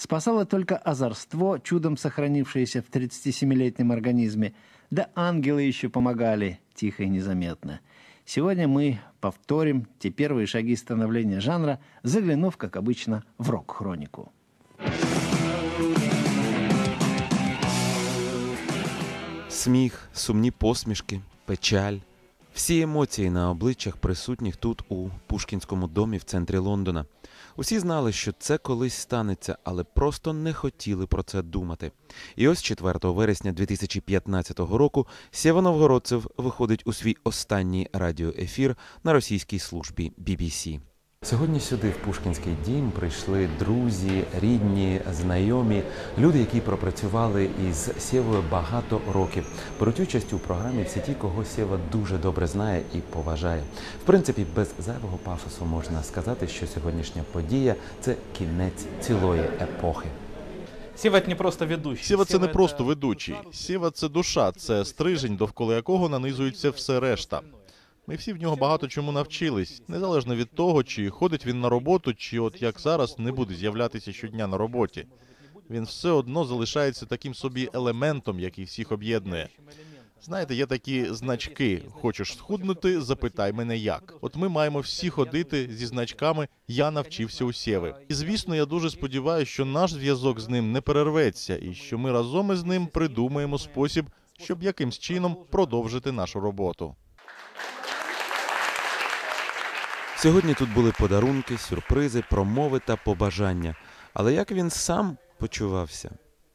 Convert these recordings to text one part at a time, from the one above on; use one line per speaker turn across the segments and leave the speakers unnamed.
Спасало только озорство, чудом сохранившееся в 37-летнем организме, да ангелы еще помогали тихо и незаметно. Сегодня мы повторим те первые шаги становления жанра, заглянув, как обычно, в рок-хронику.
Сміх, сумні посмішки, печаль. Всі емоції на обличчях присутніх тут, у Пушкінському домі в центрі Лондона. Усі знали, що це колись станеться, але просто не хотіли про це думати. І ось 4 вересня 2015 року Сєва Новгородцев виходить у свій останній радіоефір на російській службі BBC. Сьогодні сюди, в Пушкінський дім, прийшли друзі, рідні, знайомі, люди, які пропрацювали із Сєвою багато років. Беруть участь у програмі всі ті, кого Сєва дуже добре знає і поважає. В принципі, без зайвого пафосу можна сказати, що сьогоднішня подія – це кінець цілої епохи.
Сєва – це не просто ведучий.
Сєва – це не просто ведучий. Сєва – це душа, це стрижень, довкола якого нанизується все решта. Ми всі в нього багато чому навчились, незалежно від того, чи ходить він на роботу, чи от як зараз не буде з'являтися щодня на роботі. Він все одно залишається таким собі елементом, який всіх об'єднує. Знаєте, є такі значки «Хочеш схуднути? Запитай мене як». От ми маємо всі ходити зі значками «Я навчився у Сєви». І, звісно, я дуже сподіваюся, що наш зв'язок з ним не перерветься, і що ми разом із ним придумаємо спосіб, щоб якимсь чином продовжити нашу роботу.
Сьогодні тут були подарунки, сюрпризи, промови та побажання. Але як він сам почувався?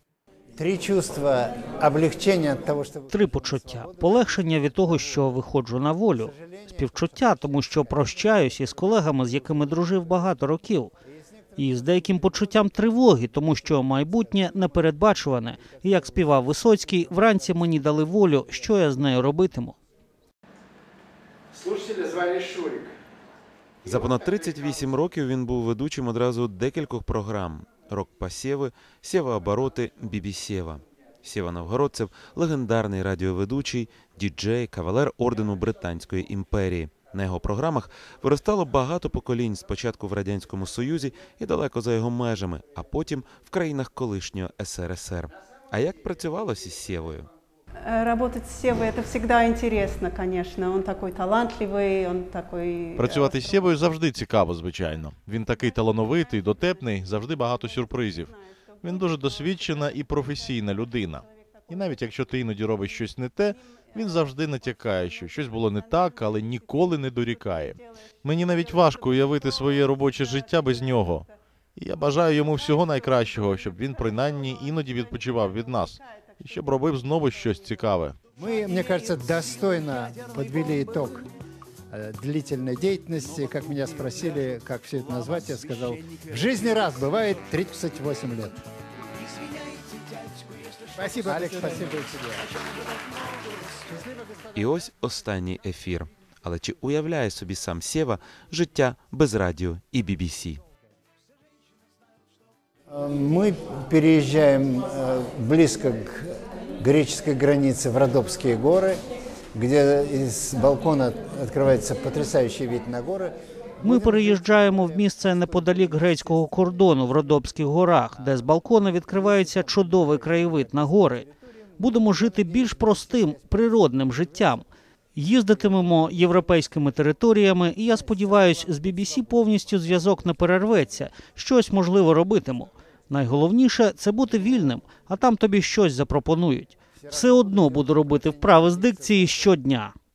Три почуття. Полегшення від того, що виходжу на волю. Співчуття, тому що прощаюсь із колегами, з якими дружив багато років. І з деяким почуттям тривоги, тому що майбутнє непередбачуване. І як співав Висоцький, вранці мені дали волю, що я з нею робитиму.
Слушателя звали Шурик.
За понад 38 років він був ведучим одразу декількох програм «Рок-па Сєви», «Сєва-обороти», «Бібі Сєва». Сєва Новгородцев – легендарний радіоведучий, діджей, кавалер ордену Британської імперії. На його програмах виростало багато поколінь, спочатку в Радянському Союзі і далеко за його межами, а потім в країнах колишнього СРСР. А як працювалося із Сєвою?
Работать с Севой – это всегда интересно, конечно. Он такой талантливый, он такой...
Працювати з Сєвою завжди цікаво, звичайно. Він такий талановитий, дотепний, завжди багато сюрпризів. Він дуже досвідчена і професійна людина. І навіть якщо ти іноді робиш щось не те, він завжди натякає, що щось було не так, але ніколи не дорікає. Мені навіть важко уявити своє робоче життя без нього. І я бажаю йому всього найкращого, щоб він принаймні іноді відпочивав від нас. І щоб робив знову щось цікаве.
Мы, мне кажется, достойно подвели итог длительной деятельности. Как меня спросили, как все это назвать, я сказал, в жизни раз бывает 38 лет. Спасибо, Алекс, спасибо и тебе.
І ось останній ефір. Але чи уявляє собі сам Сєва життя без радіо і BBC?
Мы переезжаем близко к греческой границе в Родопские горы, где из балкона открывается потрясающий вид на горы.
Ми переїжджаємо в місце неподалік грецького кордону в Родопських горах, де з балкона відкривається чудовий краєвид на гори. Будемо жити більш простим, природним життям. Їздитимемо європейськими територіями, і я сподіваюся, з BBC повністю зв'язок не перерветься, щось можливо робитиму. Найголовніше – це бути вільним, а там тобі щось запропонують. Все одно буду робити вправи з дикції щодня.